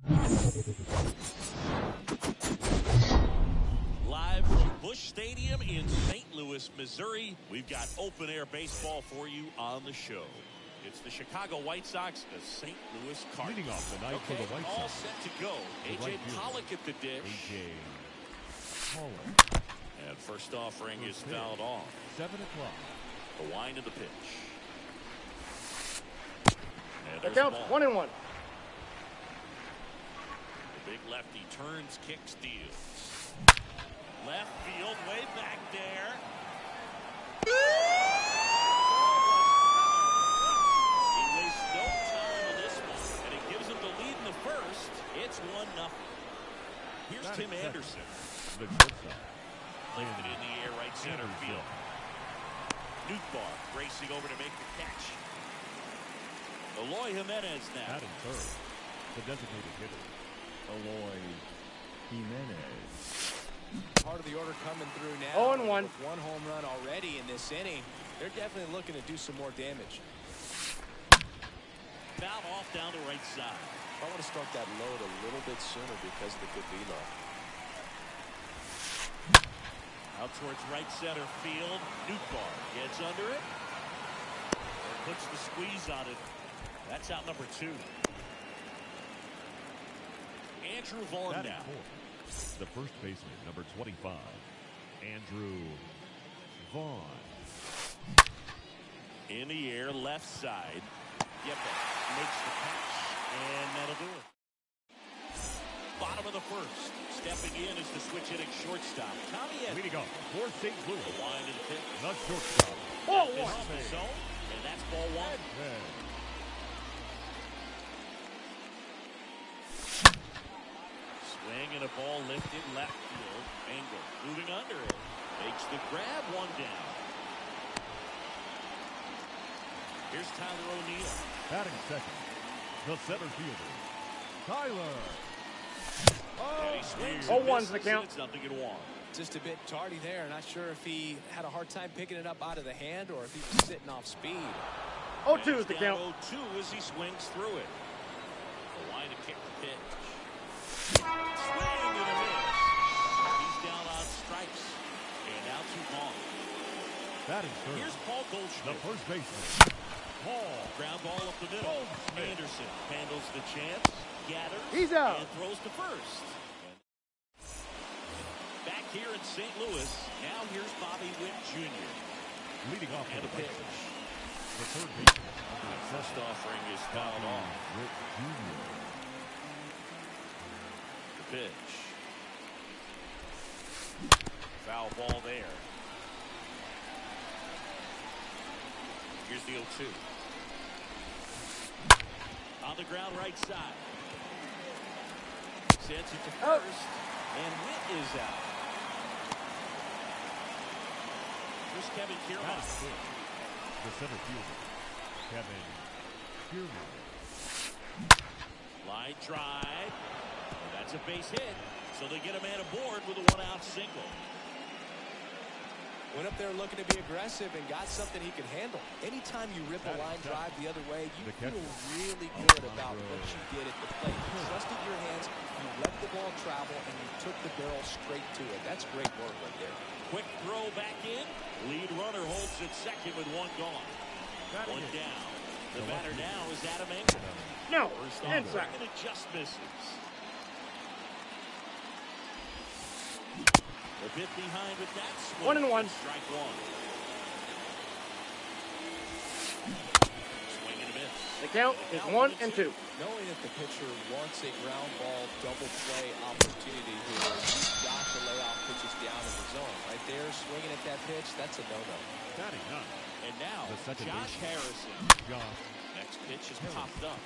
Live from Busch Stadium in St. Louis, Missouri, we've got open-air baseball for you on the show. It's the Chicago White Sox, the St. Louis Cardinals. Leading off the night for the White all Sox. set to go. A.J. Pollock at the dish. A.J. Pollock. And first offering is fouled off. 7 o'clock. The wind of the pitch. And The there's count's the ball. 1-1. The big lefty turns, kicks, deals. Left field, way back there. He wastes no time on this one, and it gives him the lead in the first. It's 1-0. Here's Tim Anderson. The shortstop. Lifted in the air, right center field. Newtbar racing over to make the catch. Eloy Jimenez now. Batting third. The designated hitter. Eloy Jimenez. Part of the order coming through now. 0-1. With one home run already in this inning. They're definitely looking to do some more damage. Foul off down the right side. I want to start that load a little bit sooner because of the good velo. Out towards right center field. Newtbar gets under it. And puts the squeeze on it. That's out number 2. Andrew Vaughn Batting now. fourth. The first baseman, number 25, Andrew Vaughn. In the air, left side. Yep, makes the catch, and that'll do it. Bottom of the first. Stepping in is the switch hitting shortstop. Tommy Edmonds. Leading off for St. Louis. The wind of the pitch. The shortstop. Ball It's one. off the zone, and that's ball 1. Swing and a ball lifted left field. Engel moving under it. Makes the grab, 1 down. Here's Tyler O'Neill. Batting second, the center fielder, Tyler. And he swings. 0-1's the count. It's 0-1. Just a bit tardy there. Not sure if he had a hard time picking it up out of the hand or if he was sitting off speed. 0-2 is the count. 0-2 as he swings through it. The line to kick the pitch. Swing and a miss. He's down on strikes. And now 2 gone. Batting third, Here's Paul the Goldschmidt. first baseman, Paul. Ground ball up the middle. Goldschmidt. Anderson handles the chance. Gathers. He's out. And throws to first. Back here in St. Louis. Now here's Bobby Witt Jr. Leading off And for a the White pitch. Sox, the third baseman, The first offering is fouled off. Witt Jr. The pitch. Foul ball there. Here's the 0-2. On the ground right side. Sends it to first. And Witt is out. Here's Kevin Kiermaier. Batting fifth, the center fielder, Kevin Kiermaier. Line drive. And that's a base hit. So they get a man aboard with a 1-out single. Went up there looking to be aggressive and got something he could handle. Anytime you rip a line drive the other way, you feel really good about what you did at the plate. You trusted your hands, you let the ball travel, and you took the barrel straight to it. That's great work right there. Quick throw back in. Lead runner holds at second with 1 gone. 1 down. The batter now is Adam Engel. No, First inside. and it just misses. A bit behind with that swing. 1-1. Strike 1. Swing and a miss. The count is 1-2. Knowing that the pitcher wants a ground ball double play opportunity here, you've got to lay off pitches down in the zone. Right there, swinging at that pitch, that's a no-no. Batting ninth, And now, the second Josh baseman, Harrison. Josh. Next pitch is popped up.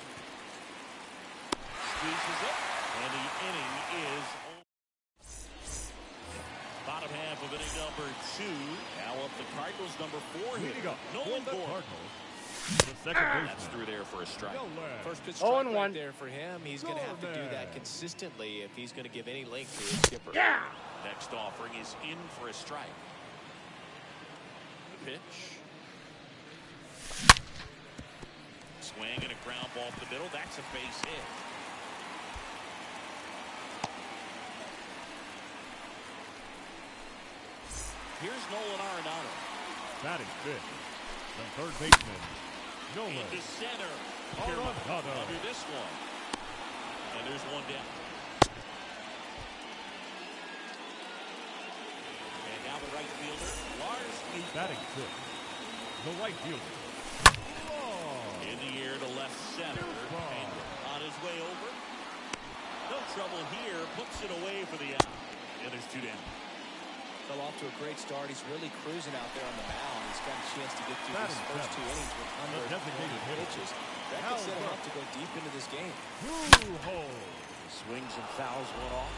Squeezes it, and the inning is over. Bottom half of inning number 2. Now up the Cardinals, number 4 Leading hitter. up for Nolan the Gorman. Cardinals, the second That's baseman, through there for a strike. Nolan. First pitch strike 0-1. right there for him. He's going to have to do that Gorman. consistently if he's going to give any length to his skipper. Yeah. Next offering is in for a strike. The pitch. Swing and a ground ball up the middle. That's a base hit. Here's Nolan Arenado. Batting fifth, the third baseman, Nolan Into center. Arenado. Under this one. And there's one down. And now the right fielder, Lars. Batting fifth, the right fielder. In the air to left center. And on his way over. No trouble here. Puts it away for the out. And there's two down. Fell off to a great start. He's really cruising out there on the mound. He's got a chance to get through these first 2 innings with under pitches. That could set him up to go deep into this game. Swings and fouls one off.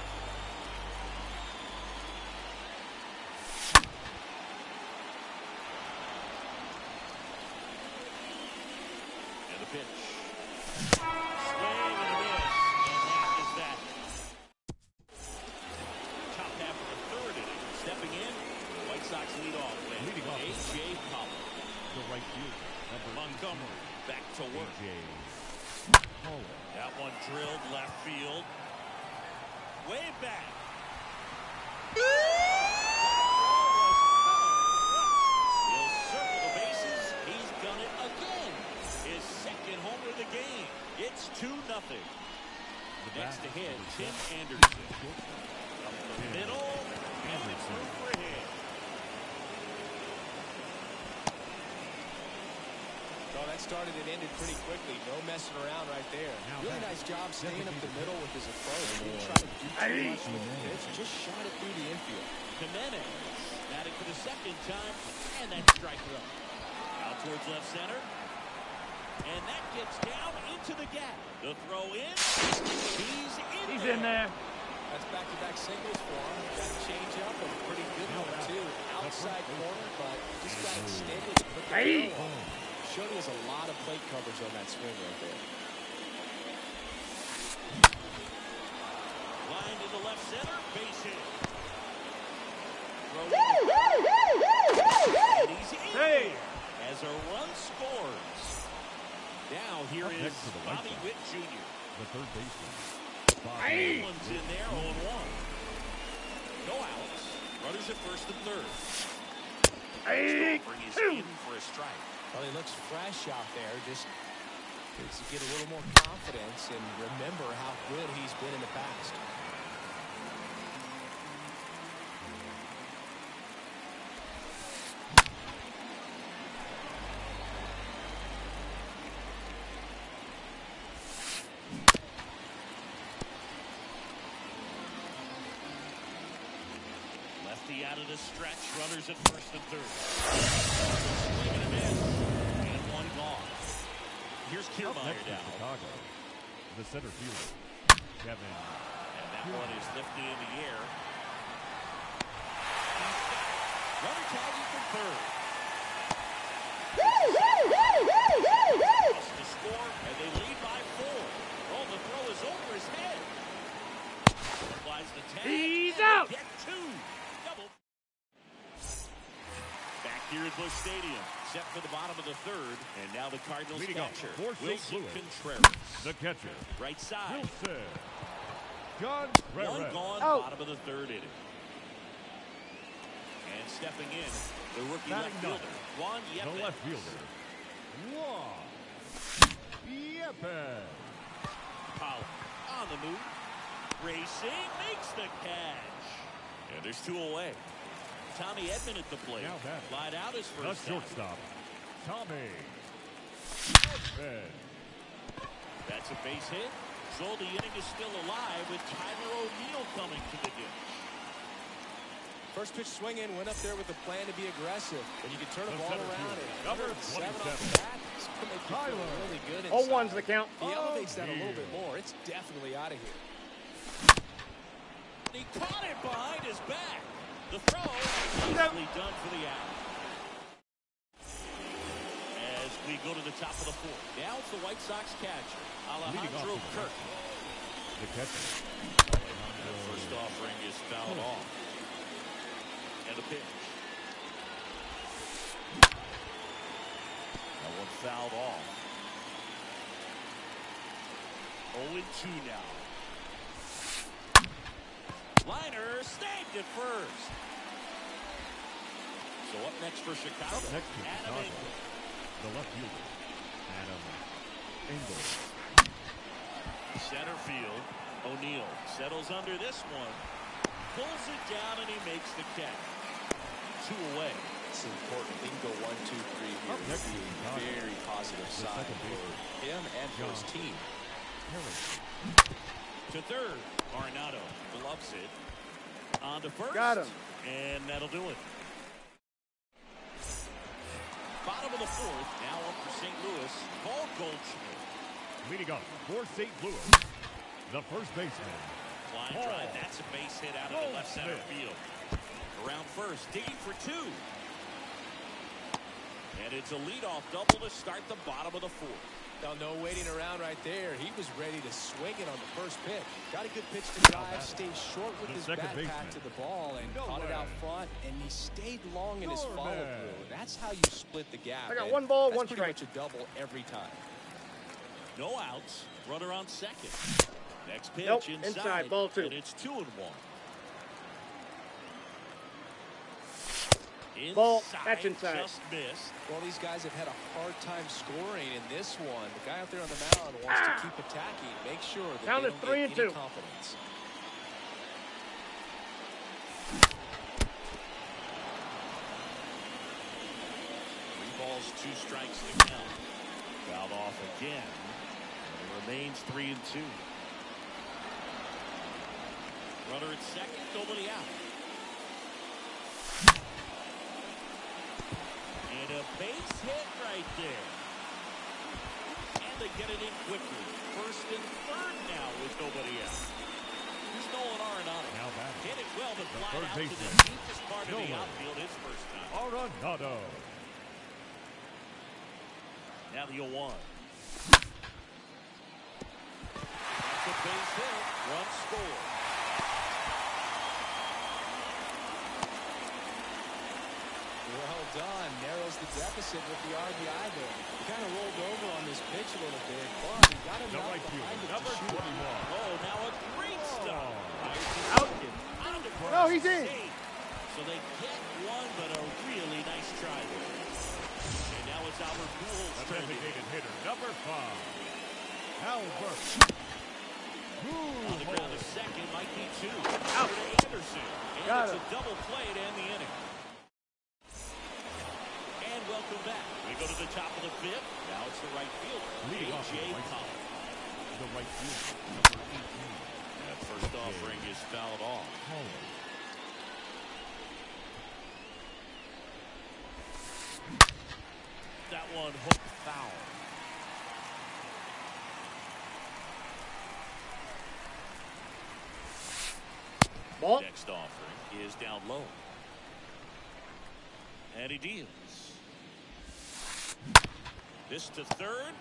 And the pitch. Swing and a miss. And that is that. Top half of the third inning. Stepping in, the White Sox lead off with A.J. Pollock. The right fielder, number Montgomery back to work. That one drilled left field. Way back. He'll circle the bases. He's done it again. His second homer of the game. It's 2-0. Next to hit, Tim Anderson. Up the middle. Anderson for him. Well, that started and ended pretty quickly. No messing around right there. Really nice job staying up the middle with his approach. Didn't try to do too much with the pitch. Just shot it through the infield. Jimenez at it for the second time, and that strike throw. Out towards left center. And that gets down into the gap. The throw in. He's in there. That's back-to-back singles for him. Got a change up, a pretty good one, too. Outside corner, but just got extended to put the throw on. Showed he has a lot of plate coverage on that swing right there. Line to the left center, base hit. And he's in there as a run scores. Now here is Bobby Witt Jr. The third baseman. One's in there, 0-1. No outs. Runners at first and third. Stolberg is in for a strike. Well, he looks fresh out there. Just needs to get a little more confidence and remember how good he's been in the past. Lefty out of the stretch. Runners at first and third. Swing and a miss. And one gone. Here's Kiermaier down. Chicago. The center fielder, Kevin. And that one is lifted in the air. Runner tagging from third. To score, and they lead by 4. Oh, the throw is over his head. Applies the tag. He's out. Get 2. Double. Back here at Busch Stadium, set for the bottom of the third, and now the Cardinals catcher, Wilson Contreras. The catcher, right side. Wilson Contreras. One gone, bottom of the third inning. And stepping in, the rookie left fielder, Juan Yepes. The left fielder, Juan Yepes. Pollock on the move. Racing, makes the catch. And there's 2 away. Tommy Edman at the plate. Lied out his first time. Shortstop, Tommy Edman. That's a base hit. So the inning is still alive with Tyler O'Neill coming to the dish. First pitch swing in, went up there with a plan to be aggressive. When you can turn the ball around and number 7 off the bat, it's going to make you feel really good inside. 0-1's the count. He elevates that a little bit more. It's definitely out of here. He caught it behind his back. The throw easily done for the out. As we go to the top of the fourth. Now it's the White Sox catcher, Alejandro Kirk. The catcher. The first offering is fouled off. And a pitch. That one fouled off. 0-2 now. Liner snagged at first. So up next for Chicago. Up next for Adam Chicago, Engel. the left fielder, Adam Engel. Center field, O'Neill settles under this one. Pulls it down and he makes the catch. 2 away. It's important. They can go 1, 2, 3 here. Up next Be is a very positive the sign second for him and for his team. To third, Arenado gloves it. On to first. Got him. And that'll do it. Bottom of the 4th, now up for St. Louis, Paul Goldschmidt. Leading up for St. Louis, the first baseman. Line Paul drive, that's a base hit out of the left center field. Around first, digging for 2. And it's a leadoff double to start the bottom of the 4th. Now, no waiting around right there. He was ready to swing it on the first pitch. Got a good pitch to drive, stays short with his backpack to the ball, and caught it out front, and he stayed long in his follow-through. That's how you split the gap. I got 1 ball, 1 strike. strike. That's pretty much a double every time. No outs, runner on second. Next pitch Nope, inside, ball 2. and it's 2-1. Ball, that's inside. Just missed. Well, these guys have had a hard time scoring in this one. The guy out there on the mound wants to keep attacking, make sure that Count they is don't 3 get and any 2. confidence. 3 balls, 2 strikes to count. Fouled off again. And it remains 3 and 2. Runner at second, nobody out. And a base hit right there. And they get it in quickly. First and third now with nobody out. Here's Nolan Arenado. Now back. Hit it well, but fly third out to the baseman, deepest part of the Nolan outfield his first time. Arenado. Now the 0-1. That's a base hit. Run score. Well done. Narrows the deficit with the RBI there. He kind of rolled over on this pitch a little bit, but he got enough right behind fielder, it to number shoot. 21. Oh, now a great stop. Out. On to No, he's in. So they get one, but a really nice try there. And now it's Albert Pujols. A designated hitter, number 5, Albert. On the ground, a second, might be 2. Out. To Anderson. And Got it's him. a double play to end the inning. And welcome back. We go to the top of the 5th. Now it's the right fielder, Leading off A.J. the right Collins. The right fielder, number 18. That first offering is fouled off. That one hooked foul. Ball. Next offering is down low. And he deals. This to third.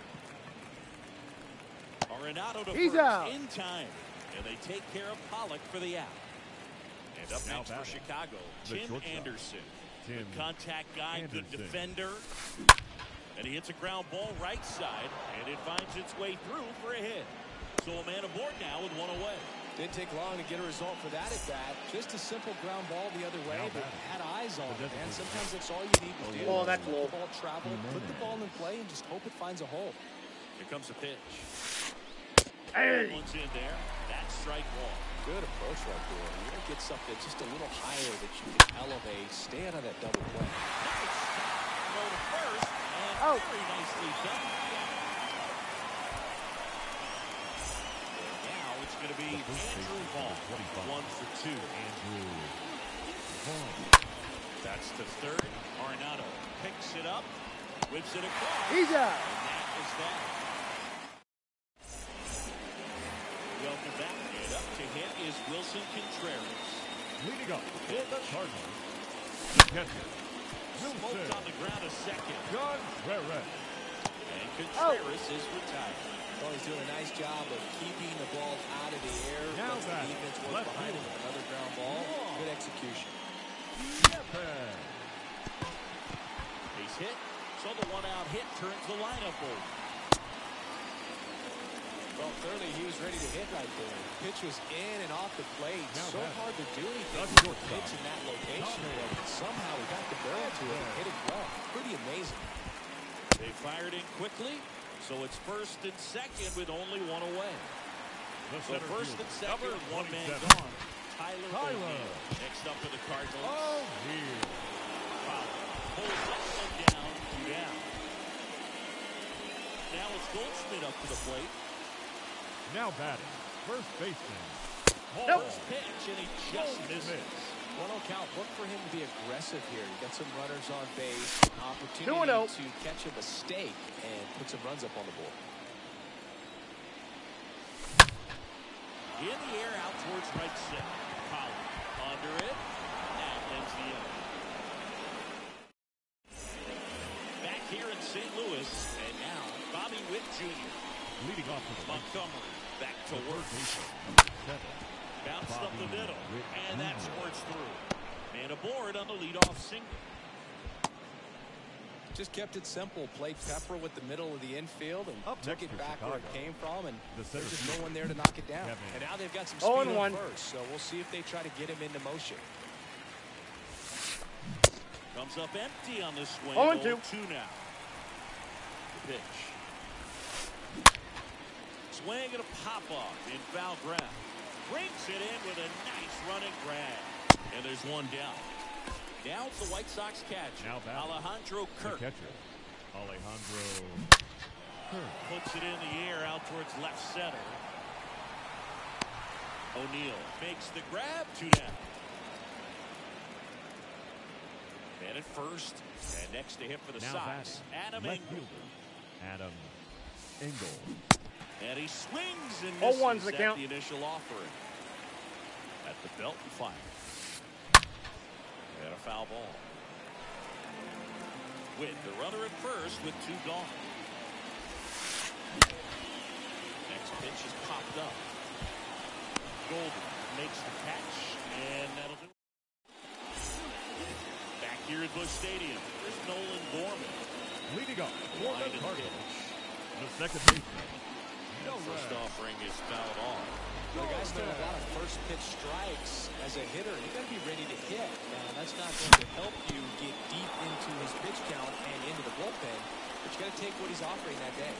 Arenado to He's first out. in time. And they take care of Pollock for the out. And up Now next for batting, Chicago, the Tim shortstop, Anderson. Tim Good contact guy, good Anderson. defender. And he hits a ground ball right side, and it finds its way through for a hit. So a man aboard now with 1 away. Didn't take long to get a result for that at bat. Just a simple ground ball the other way, Now but batting. had eyes on it, man. Sometimes that's all you need to do. Oh, that's Let low. the ball travel, put the ball in play, and just hope it finds a hole. Here comes the pitch. Hey. One's in there. That's strike 1. Good approach right there. You want to get something just a little higher that you can elevate. Stay out of that double play. Nice stop. Throw to first, and Out. very nicely done. And now it's going to be Andrew Vaughn. 1 for 2. Andrew Vaughn. That's the third. Arenado picks it up, whips it across. He's out. And that is that. Welcome back. And up to hit is Wilson Contreras. Leading up for the Cardinals, catcher, Smoked Wilson on the ground a second. Contreras. And Contreras is retired. Well, he's doing a nice job of keeping the ball out of the air. Now Lets the back, defense work left behind him field. with another ground ball. Good execution. Yepes. Base hit. So the one-out hit turns the lineup over. Well, clearly he was ready to hit right there. pitch was in and off the plate. So hard to do anything with a pitch in that location, but somehow he got the barrel to it and hit it well. Pretty amazing. They fired in quickly, so it's first and second with only one away. So first and second, one man gone. Tyler O'Neill. Next up for the Cardinals. Oh, here. Pulls that one down, 2 down. Now it's Goldschmidt up to the plate. Now batting, first baseman. Nope. First pitch, and he just misses. 1-0 count. Look for him to be aggressive here. You got some runners on base. An opportunity 2-0. to catch a mistake and put some runs up on the board. In the air out towards right center. Collins under it. That ends the inning. Back here in St. Louis, and now Bobby Witt Jr. Leading off with Montgomery back to work. Bounced up the middle, and that squirts through. Man aboard on the leadoff single. Just kept it simple. Played Pepper with the middle of the infield and took it back where it came from, and there's just no one there to knock it down. And now they've got some speed on first, so we'll see if they try to get him into motion. Comes up empty on this swing. 0-2. 2 now. The pitch. Swing and a pop-off in foul ground. Brings it in with a nice running grab. And there's one down. Now it's the White Sox catcher, Alejandro Kirk. Alejandro Kirk puts it in the air out towards left center. O'Neill makes the grab, 2 down. Man at first, and next to hit for the Sox, Adam Engel. Adam Engel. And he swings and misses 0-1's the count. The initial offering. At the belt and fire. And a foul ball. With the runner at first with 2 gone. Next pitch is popped up. Golden makes the catch, and that'll do it. Back here at Busch Stadium, there's Nolan Gorman. Leading up for the Cardinals, the second baseman. First offering is fouled off. The guy's throwing a lot of first pitch strikes as a hitter. You got to be ready to hit. Now, that's not going to help you get deep into his pitch count and into the bullpen, but you got to take what he's offering that day.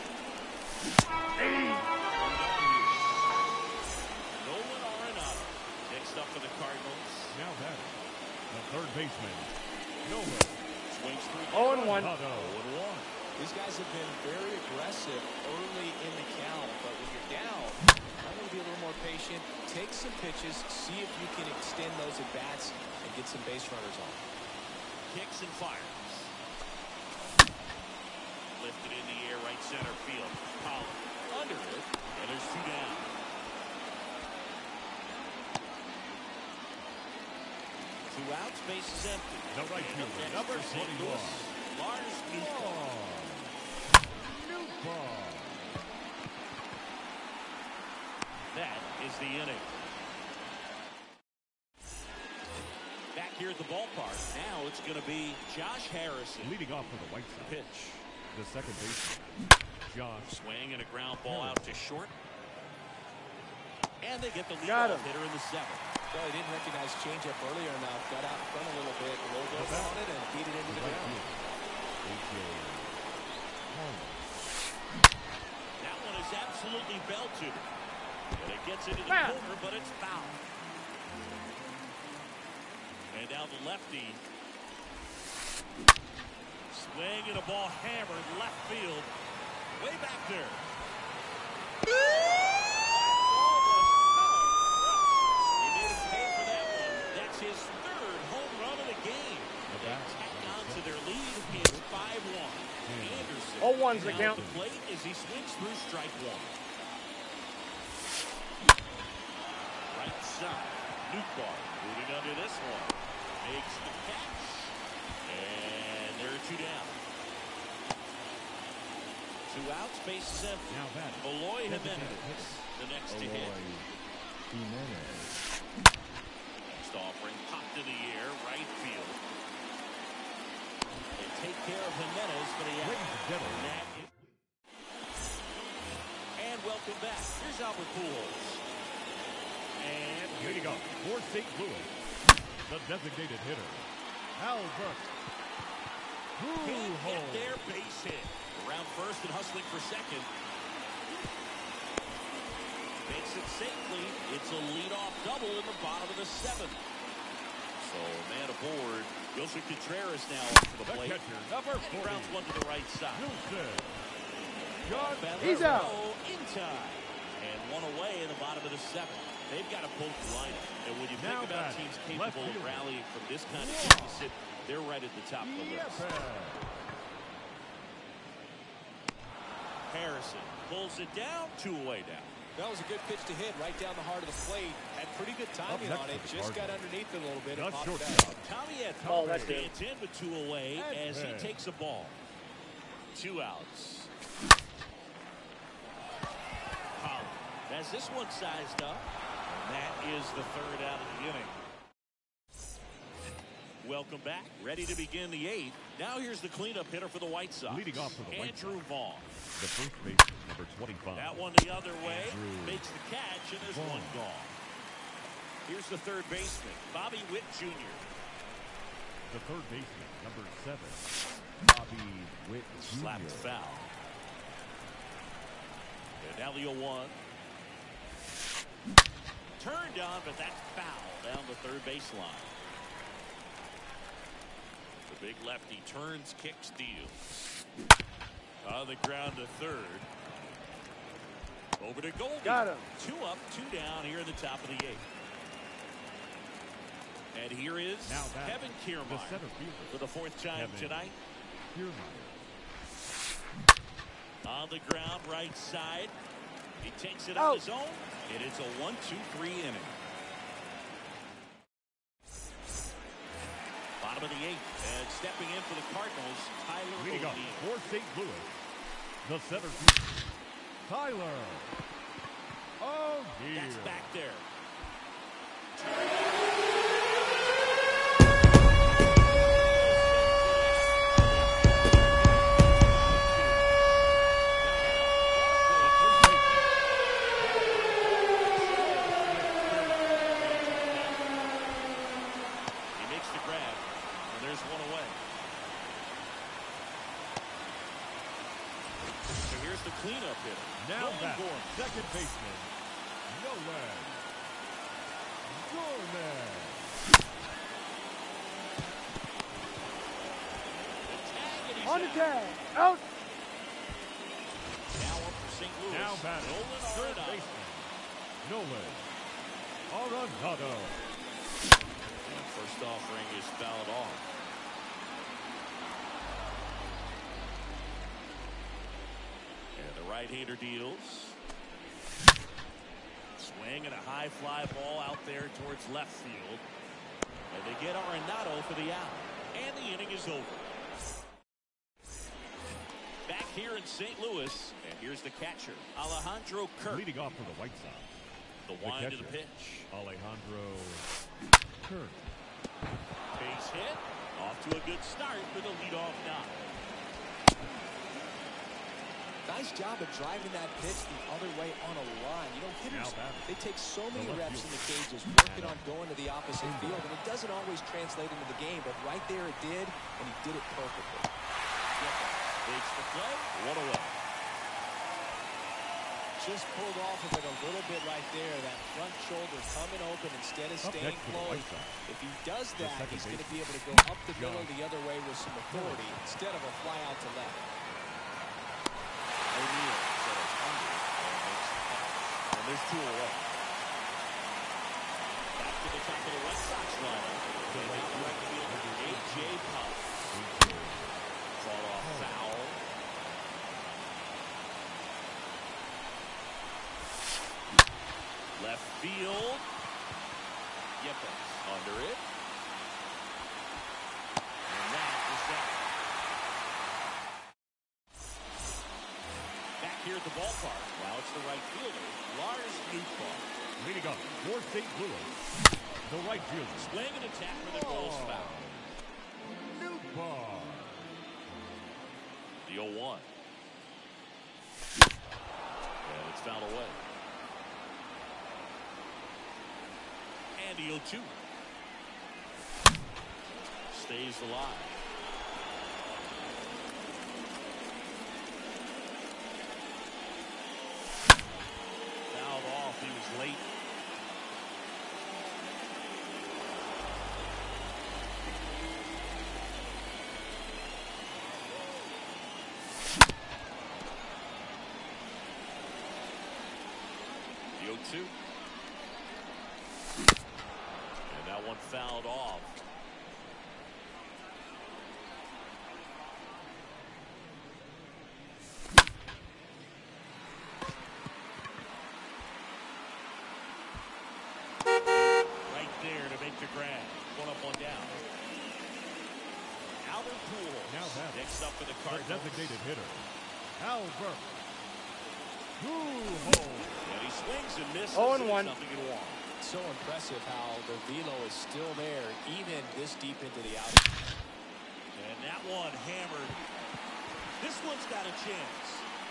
Nolan Arenado. Next up for the Cardinals. Now batting, the third baseman, Nolan. Swings through. 0-1. 0-1. These guys have been very aggressive early in the count, but when you're down, I'm going to be a little more patient. Take some pitches, see if you can extend those at-bats and get some base runners on. Kicks and fires. Lifted in the air, right center field. Collins under it, and there's 2 down. Two outs, base is empty. The right fielder, number 21. Lars Newcomb. That is the inning. Back here at the ballpark, now it's going to be Josh Harrison. Leading off for the White Sox. Pitch. The second baseman, Josh. Swing and a ground ball out to short. And they get the Got leadoff him. hitter in the 7th. Well, he didn't recognize changeup earlier enough. Got out in front a little bit, rolled over on it, and beat it into the ground. That one is absolutely belted. And it gets into the corner, but it's foul. And now the lefty. Swing and a ball hammered left field. Way back there. He made him pay for that one. That's his 3rd home run of the game. They tack on to their lead. It's 5-1. Anderson 0-1's the count. the plate as he swings through strike 1. Right side. Newbar moving under this one. Makes the catch. And there are 2 down. 2 outs, base is empty. Now batting, Eloy Jimenez, the next to hit. Next offering, popped in the air, right field. They take care of Jimenez for the out. And welcome back. Here's Albert Pujols. Here you go. For St. Louis, the designated hitter, Albert. Can't get there, base hit. Around first and hustling for second. Makes it safely. It's a leadoff double in the bottom of the seventh. So man aboard. Wilson Contreras now up to the plate. Catcher, number 40. Grounds one to the right side. He's out. In time. And one away in the bottom of the seventh. They've got a potent lineup. And when you think about teams capable of rallying from this kind of deficit, they're right at the top of the list. Harrison pulls it down, 2 away down. That was a good pitch to hit right down the heart of the plate. Had pretty good timing on it. Just got underneath it a little bit. And popped back. Tommy had that's good. it's in with 2 away as he takes a ball. 2 outs. Holland has this one sized up. That is the 3rd out of the inning. Welcome back. Ready to begin the 8th. Now here's the cleanup hitter for the White Sox. Leading off for the White Andrew Vaughn. The first baseman, number 25. That one the other way. Makes the catch, and there's one gone. Here's the 3rd baseman, Bobby Witt Jr. The 3rd baseman, number 7, Bobby Witt Jr. Slapped foul. And now the 0-1. Turned on, but that's foul down the 3rd baseline. The big lefty turns, kicks, deals. On the ground to 3rd. Over to Goldie. Got him. 2 up, 2 down here in the top of the 8th. And here is Kevin Kiermaier for the 4th time tonight. On the ground, right side. He takes it on his own. And it's a 1-2-3 inning. Bottom of the 8th. And stepping in for the Cardinals, Tyler O'Neill. For St. Louis, the center fielder, Tyler O'Neill. That's back there. Cleanup hitter. Now back, second baseman, Nolan Gorman. On the tag. Out. Now up for St. Louis. Now batting, Nolan third Arenado. baseman, Nolan Arenado. And first offering is fouled off. Right-hander deals. Swing and a high fly ball out there towards left field. And they get Arenado for the out. And the inning is over. Back here in St. Louis. And here's the catcher, Alejandro Kirk. Leading off for the White Sox. The wind of the pitch. Alejandro Kirk. Base hit. Off to a good start for the leadoff knock. Nice job of driving that pitch the other way on a line. You know, hitters, they take so many reps in the cages working on going to the opposite field, and it doesn't always translate into the game, but right there it did, and he did it perfectly. Takes the play, one away. Just pulled off of it a little bit right there. That front shoulder coming open instead of staying closed. If he does that, he's going to be able to go up the middle the other way with some authority instead of a fly out to left. O'Neill settles under and makes the catch. And there's 2 away. Back to the top of the Red Sox lineup. They have the right fielder, A.J. Pollock. Call off foul. Left field. Yepes under it. And that is that. Here at the ballpark. Now it's the right fielder, Lars Nootbaar. Leading up for St. Louis, the right fielder. Swing and attack for the goal's foul. Nootbaar. The 0-1. And it's fouled away. And the 0-2. Stays alive. Fouled off. He was late. The 0-2. And that one fouled off. To grab. One up, one down. Albert Poole. Now that's next up for the Cardinals. Designated hitter, Albert Pujols. And he swings and misses. 0-1. Something you want. So impressive how the velo is still there, even this deep into the outing. And that one hammered. This one's got a chance.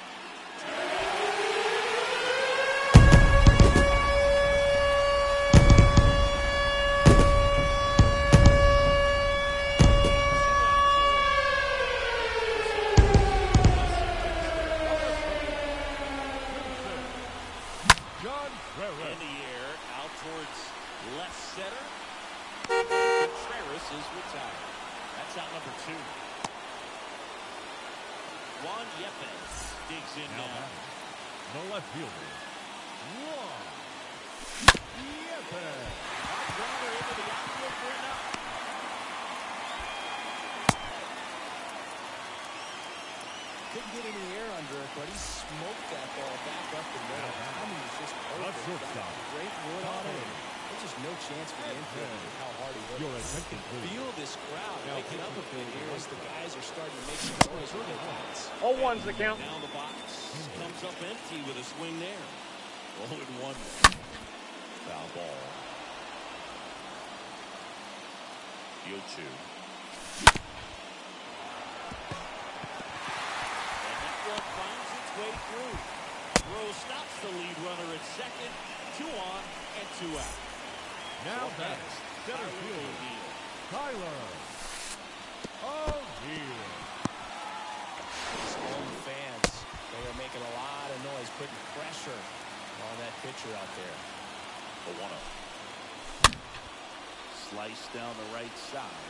In the air, out towards left center. Contreras is retired. That's out number 2. Juan Yepes digs in now. The left fielder, Juan Yepes. Hot grounder into the outfield for a knock. Couldn't get any air under it, but he smoked that ball back up the middle. I mean, it's just perfect. Great wood on it. There's just no chance for the infield with how hard he hit it. Feel this crowd waking up a bit here as the guys are starting to make some noise with their bats. 0-1's the count. Down the box. Comes up empty with a swing there. 0-1. Foul ball. The 0-2. Finds its way through. Rose stops the lead runner at second. 2 on and 2 out. Now that's center fielder, Tyler O'Neill. His home fans, they are making a lot of noise, putting pressure on that pitcher out there. The 1-0. Slice down the right side.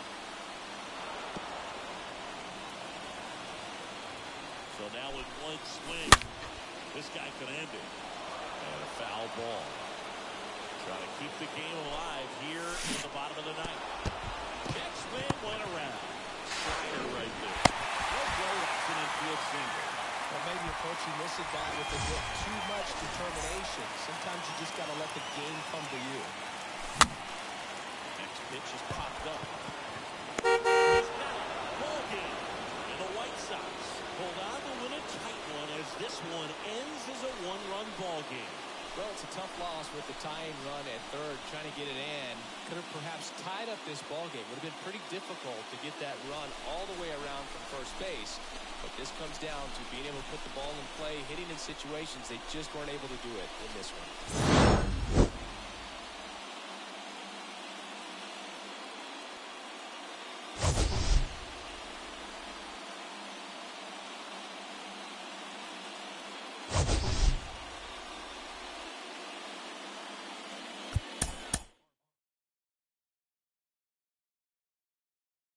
So now with one swing, this guy could end it. And a foul ball. Trying to keep the game alive here in the bottom of the ninth. Next swing went around. Slider right there. No go, that's an infield single. Well, maybe approaching this at bat with a bit too much determination. Sometimes you just got to let the game come to you. Next pitch is popped up. He's got it. Ball game. And the White Sox hold on to win a tight one as this one ends as a 1-run ball game. Well, it's a tough loss with the tying run at third, trying to get it in. Could have perhaps tied up this ball game. Would have been pretty difficult to get that run all the way around from first base. But this comes down to being able to put the ball in play, hitting in situations they just weren't able to do it in this one.